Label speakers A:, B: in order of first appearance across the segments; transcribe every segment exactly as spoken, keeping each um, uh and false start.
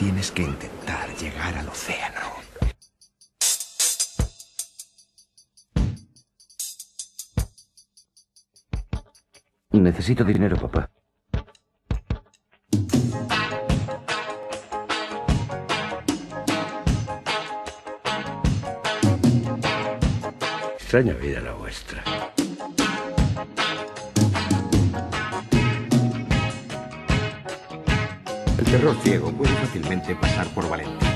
A: Tienes que intentar llegar al océano.
B: Necesito dinero, papá.
C: Extraña vida la vuestra.
A: El terror ciego puede fácilmente pasar por valentía.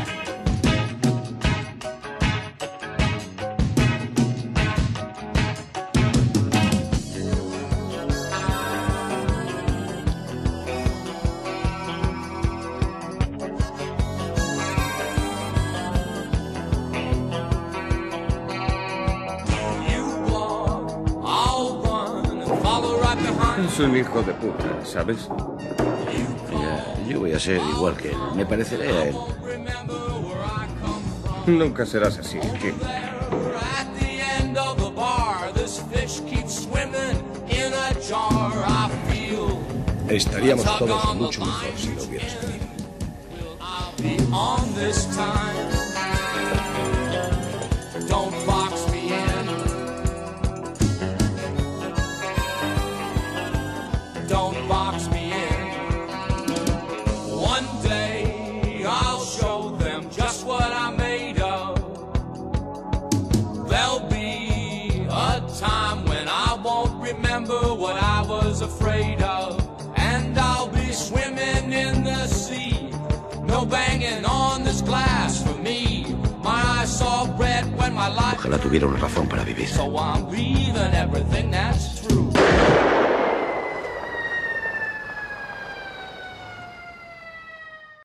C: Es un hijo de puta, ¿sabes?
D: Ya, yo voy a ser igual que él. Me pareceré a él.
C: Nunca serás así, Kim.
E: Estaríamos todos mucho mejor si lo hubieras tenido.
F: Don't box me in. One day I'll show them just what I'm made of. There'll be a time when I won't remember what I was afraid of. And I'll be swimming in the sea. No banging on this glass for me. My eyes saw red when my life.
D: Ojalá tuviera una razón para vivir.
F: So I'm leaving everything that's